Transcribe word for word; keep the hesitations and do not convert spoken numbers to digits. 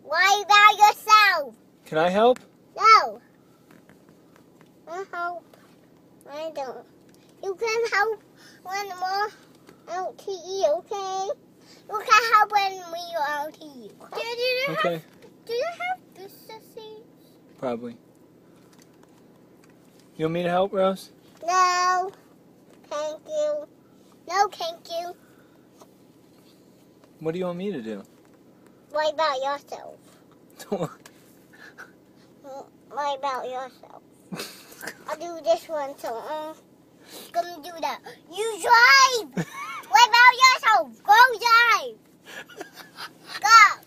Why about yourself? Can I help? No. I help. I don't. You can help when we're out to eat, okay? You can help when we are out to eat. Do you Okay. have, do you have this seeds? Probably. You want me to help, Rose? No. Thank you. No, thank you. What do you want me to do? What about yourself? What about yourself? I'll do this one, so I'm gonna do that. You drive! What about yourself? Go drive! Go!